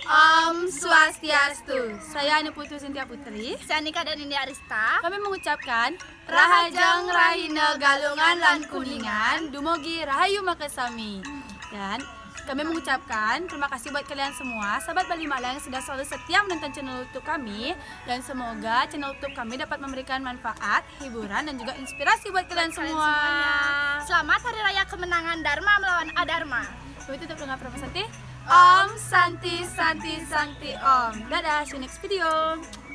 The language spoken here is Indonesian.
Om Swastiastu. Saya Anu Putu Sintia Putri. Saya Nika dan India Arista. Kami mengucapkan Rahajang Rahina Galungan Lan Kuningan Dumogi Rahayu Makasami. Dan kami mengucapkan terima kasih buat kalian semua, sahabat Bali Mala yang sudah selalu setia menonton channel YouTube kami. Dan semoga channel YouTube kami dapat memberikan manfaat, hiburan, dan juga inspirasi buat kalian semua. Selamat Hari Raya Kemenangan Dharma melawan Adharma. Kami tutup dengan Prapasanti. Om Santi Santi Santi Om. Dadah, see you next video.